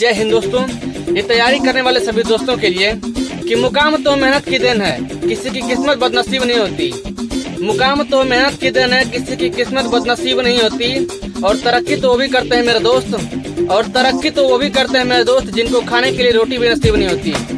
जय हिंद दोस्तों। ये तैयारी करने वाले सभी दोस्तों के लिए कि मुकाम तो मेहनत की देन है, किसी की किस्मत बदनसीब नहीं होती। मुकाम तो मेहनत की देन है, किसी की किस्मत बदनसीब नहीं होती। और तरक्की तो वो भी करते हैं मेरे दोस्त, और तरक्की तो वो भी करते हैं मेरे दोस्त जिनको खाने के लिए रोटी भी नसीब नहीं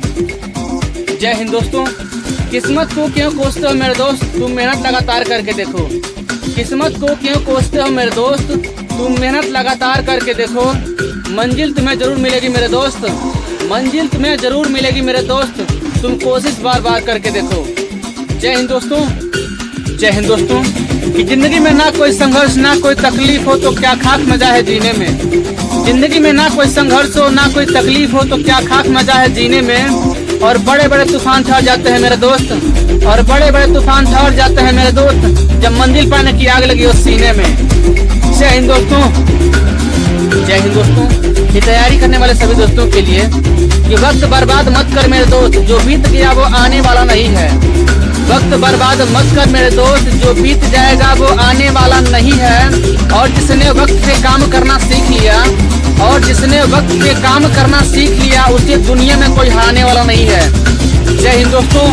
होती। जय हिंद दोस्तों। किस्मत को क्यों कोसते हो मेरे दोस्त, तुम मेहनत लगातार करके देखो। किस्मत को क्यों कोसते हो मेरे दोस्त, तुम मेहनत लगातार करके देखो। मंजिल तुम्हें जरूर मिलेगी मेरे दोस्त, मंजिल तुम्हें जरूर मिलेगी मेरे दोस्त, तुम कोशिश बार बार करके देखो। जय हिंद दोस्तों। जय हिंद दोस्तों। कि जिंदगी में ना कोई संघर्ष ना कोई तकलीफ हो तो क्या खाक मजा है जीने में। जिंदगी में ना कोई संघर्ष हो ना कोई तकलीफ हो तो क्या खाक मजा है जीने में। और बड़े बड़े तूफान ठहर जाते हैं मेरे दोस्त, और बड़े बड़े तूफान ठहर जाते हैं मेरे दोस्त जब मंजिल पाने की आग लगी उस सीने में। जय हिंद दोस्तों। जय हिंद दोस्तों। ये तैयारी करने वाले सभी दोस्तों के लिए कि वक्त बर्बाद मत कर मेरे दोस्त, जो बीत गया वो आने वाला नहीं है। वक्त बर्बाद मत कर मेरे दोस्त, जो बीत जाएगा वो आने वाला नहीं है। और जिसने वक्त पे काम करना सीख लिया, और जिसने वक्त पे काम करना सीख लिया उसे दुनिया में कोई हराने वाला नहीं है। जय हिंद दोस्तों।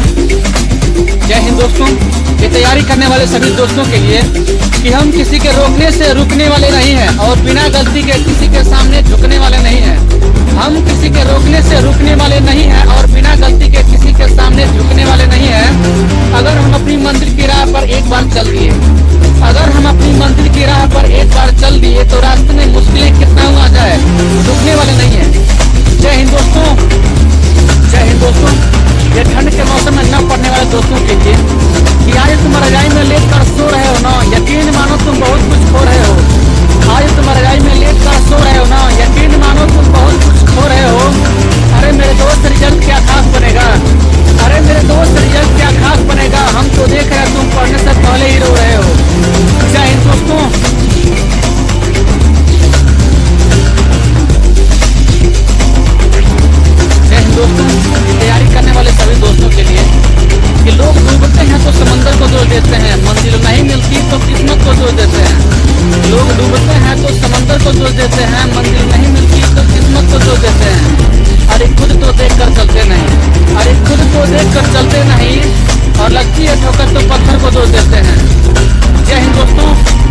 जय हिंद दोस्तों। ये तैयारी करने वाले सभी दोस्तों के लिए कि हम किसी के रोकने से रुकने वाले नहीं हैं, और बिना गलती के किसी के सामने झुकने वाले नहीं हैं। हम किसी के रोकने से रुकने वाले नहीं हैं, और बिना गलती के किसी के सामने झुकने वाले नहीं हैं। अगर हम अपनी मंजिल की राह पर एक बार चल दिए, अगर हम अपनी मंजिल की राह पर एक बार चल दिए तो रास्ते में मुश्किलें कितना आ जाए रुकने वाले नहीं है। जय हिंद दोस्तों। जय हिंद दोस्तों। ये ठंड के मौसम में न पड़ने वाले दोस्तों के लिए कि आज तुम रजाई में लेट कर सो रहे हो ना, यकीन मानो तुम बहुत कुछ खो रहे हो। आज तुम रजाई में लेट कर सो रहे हो ना, यकीन मानो तुम बहुत कुछ खो रहे हो। अरे मेरे दोस्त रिजल्ट क्या खास बनेगा, अरे मेरे दोस्त रिजल्ट क्या खास बनेगा, हम तो देख रहे हैं तुम पढ़ने से पहले ही रो रहे हो। जय हिंद दोस्तों। जय हिंद दोस्तों। तैयारी करने वाले सभी दोस्तों के लिए कि लोग डूबते हैं तो समंदर को दोष देते हैं, मंजिल नहीं मिलती तो किस्मत को दोष देते हैं। लोग डूबते हैं तो समंदर को दोष देते हैं, मंजिल नहीं मिलती तो किस्मत को दोष देते हैं। अरे खुद तो देख कर चलते नहीं, अरे खुद को देख कर चलते नहीं, और लगती है ठोकर तो पत्थर को दोष देते हैं। जय हिंद दोस्तों।